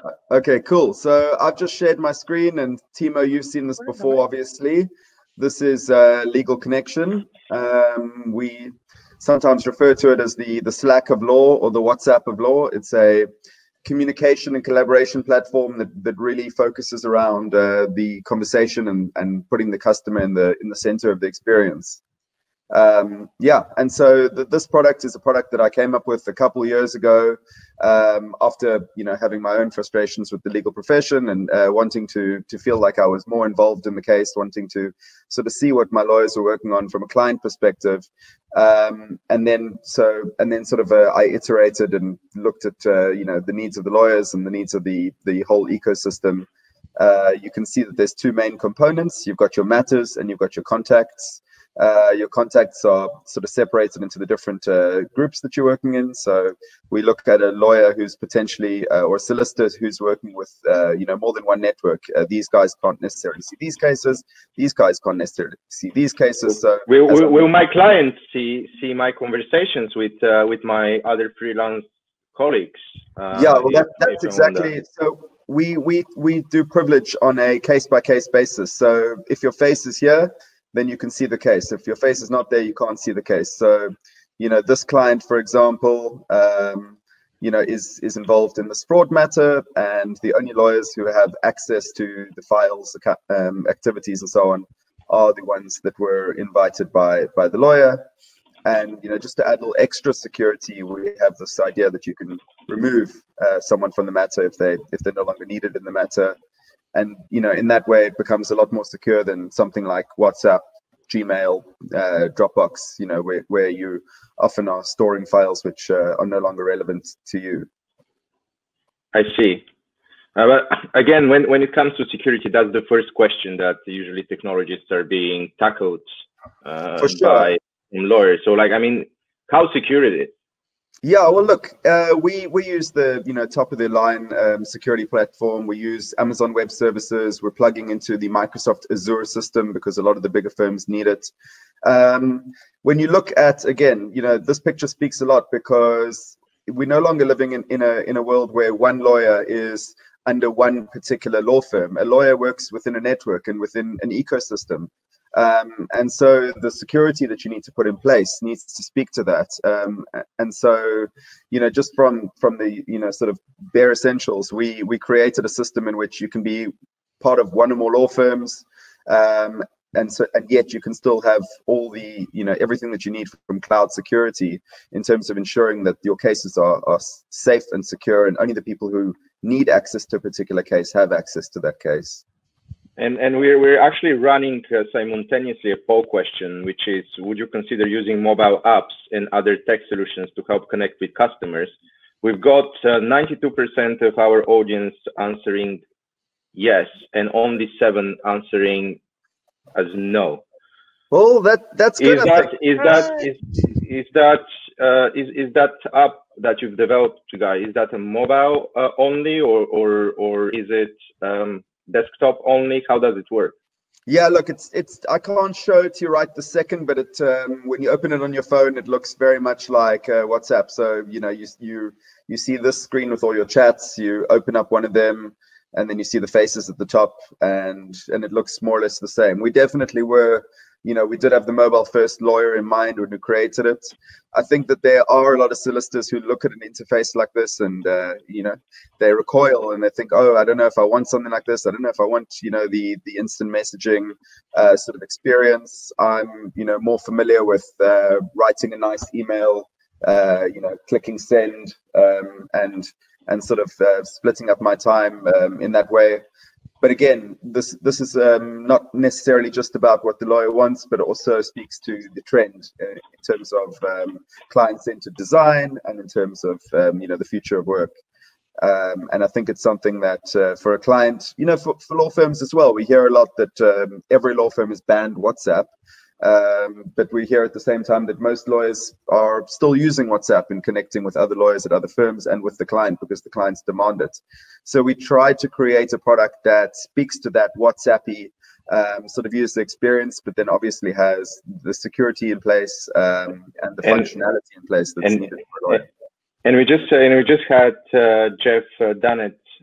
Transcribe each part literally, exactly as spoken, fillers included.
Okay, cool. So I've just shared my screen, and Timo, you've seen this before, obviously. This is uh, Legal Connection. Um, we sometimes refer to it as the, the Slack of law or the WhatsApp of law. It's a communication and collaboration platform that, that really focuses around uh, the conversation and, and putting the customer in the, in the center of the experience. Um, yeah, and so th this product is a product that I came up with a couple of years ago um, after, you know, having my own frustrations with the legal profession and uh, wanting to to feel like I was more involved in the case, wanting to sort of see what my lawyers were working on from a client perspective, um, and then so and then sort of uh, I iterated and looked at uh, you know, the needs of the lawyers and the needs of the the whole ecosystem. Uh, you can see that there's two main components. You've got your matters and you've got your contacts. Uh, your contacts are sort of separated into the different uh, groups that you're working in. So we look at a lawyer who's potentially, uh, or a solicitor who's working with, uh, you know, more than one network. Uh, these guys can't necessarily see these cases. These guys can't necessarily see these cases. So will, will, will my clients see see my conversations with uh, with my other freelance colleagues? Uh, yeah, well, that, that's exactly. So we we we do privilege on a case by case basis. So if your face is here, then you can see the case. If your face is not there, you can't see the case. So, you know, this client, for example, um, you know, is is involved in this fraud matter, and the only lawyers who have access to the files, um, activities, and so on, are the ones that were invited by by the lawyer. And, you know, just to add a little extra security, we have this idea that you can remove uh, someone from the matter if they if they're no longer needed in the matter. And, you know, in that way, it becomes a lot more secure than something like WhatsApp, Gmail, uh, Dropbox, you know, where, where you often are storing files which uh, are no longer relevant to you. I see. Uh, but again, when, when it comes to security, that's the first question that usually technologists are being tackled uh, For sure. by lawyers. So, like, I mean, how secure is it? Yeah, well, look, uh, we we use the you know top of the line um, security platform. We use Amazon Web Services. We're plugging into the Microsoft Azure system because a lot of the bigger firms need it. Um, when you look at, again, you know, this picture speaks a lot because we're no longer living in in a in a world where one lawyer is under one particular law firm. A lawyer works within a network and within an ecosystem. Um, and so the security that you need to put in place needs to speak to that. Um, and so, you know, just from from the, you know, sort of bare essentials, we we created a system in which you can be part of one or more law firms, um, and so and yet you can still have all the, you know, everything that you need from cloud security in terms of ensuring that your cases are, are safe and secure, and only the people who need access to a particular case have access to that case. And, and we're, we're actually running uh, simultaneously a poll question, which is, would you consider using mobile apps and other tech solutions to help connect with customers? We've got ninety-two percent uh, of our audience answering yes, and only seven answering as no. Well, that that's good. Is that is that is is that uh, is is that app that you've developed, guys? Is that a mobile uh, only, or or or is it um, desktop only? How does it work? Yeah, look, it's it's I can't show it to you right this second, but it um, when you open it on your phone, it looks very much like uh, WhatsApp. So you know, you you you see this screen with all your chats. You open up one of them, and then you see the faces at the top, and and it looks more or less the same. We definitely were, you know, we did have the mobile first lawyer in mind when we created it. I think that there are a lot of solicitors who look at an interface like this and, uh, you know, they recoil and they think, oh, I don't know if I want something like this. I don't know if I want, you know, the, the instant messaging uh, sort of experience. I'm, you know, more familiar with uh, writing a nice email, uh, you know, clicking send um, and, and sort of uh, splitting up my time um, in that way. But again, this this is um, not necessarily just about what the lawyer wants, but also speaks to the trend uh, in terms of um, client-centered design and in terms of um, you know, the future of work. Um, and I think it's something that uh, for a client, you know, for, for law firms as well, we hear a lot that um, every law firm has banned WhatsApp. Um, but we hear at the same time that most lawyers are still using WhatsApp and connecting with other lawyers at other firms and with the client because the clients demand it. So we try to create a product that speaks to that WhatsAppy um, sort of user experience, but then obviously has the security in place um, and the and, functionality in place that's and, needed for a lawyer. And we just uh, and we just had uh, Geoff uh, Dunnett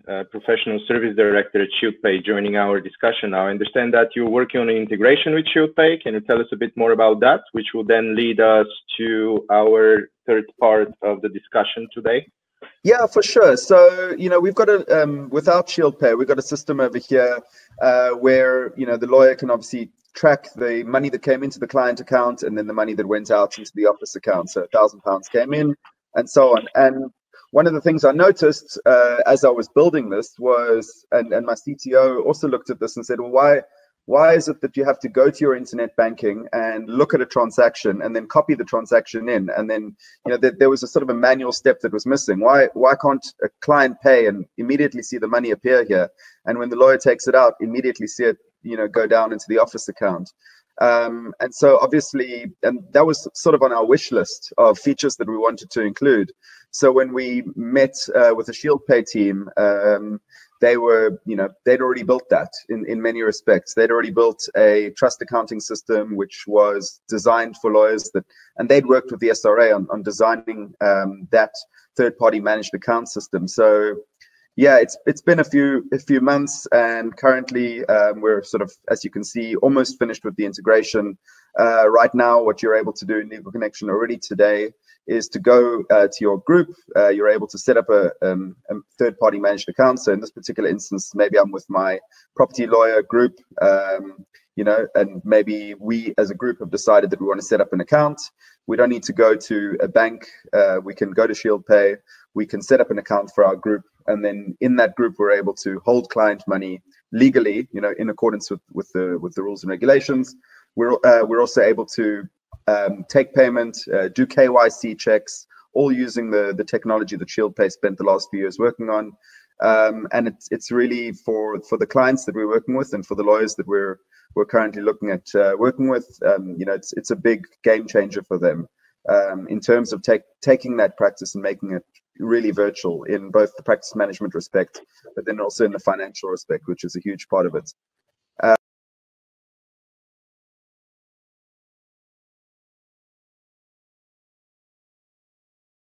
uh, Professional Service Director at Shieldpay, joining our discussion now. I understand that you're working on an integration with Shieldpay. Can you tell us a bit more about that, which will then lead us to our third part of the discussion today? Yeah, for sure. So, you know, we've got a, um, without Shieldpay, we've got a system over here uh, where, you know, the lawyer can obviously track the money that came into the client account and then the money that went out into the office account. So a thousand pounds came in and so on. And one of the things I noticed uh, as I was building this was, and, and my C T O also looked at this and said, well, why, why is it that you have to go to your internet banking and look at a transaction and then copy the transaction in? And then, you know, there, there was a sort of a manual step that was missing. Why, why can't a client pay and immediately see the money appear here? And when the lawyer takes it out, immediately see it, you know, go down into the office account. Um, and so obviously, and that was sort of on our wish list of features that we wanted to include. So when we met uh, with the Shieldpay team, um, they were, you know, they'd already built that in, in many respects. They'd already built a trust accounting system, which was designed for lawyers that, and they'd worked with the S R A on, on designing um, that third-party managed account system. So yeah, it's it's been a few a few months, and currently um, we're sort of, as you can see, almost finished with the integration. Uh, right now, what you're able to do in Legal Connection already today is to go uh, to your group. Uh, you're able to set up a, um, a third-party managed account. So in this particular instance, maybe I'm with my property lawyer group, um, you know, and maybe we as a group have decided that we want to set up an account. We don't need to go to a bank. Uh, we can go to Shieldpay. We can set up an account for our group, and then in that group, we're able to hold client money legally, you know, in accordance with with the with the rules and regulations. We're uh, we're also able to um, take payment, uh, do K Y C checks, all using the the technology that Shieldpay spent the last few years working on. Um, and it's it's really for for the clients that we're working with and for the lawyers that we're we're currently looking at uh, working with. Um, you know, it's it's a big game changer for them um, in terms of take, taking that practice and making it really virtual in both the practice management respect, but then also in the financial respect, which is a huge part of it.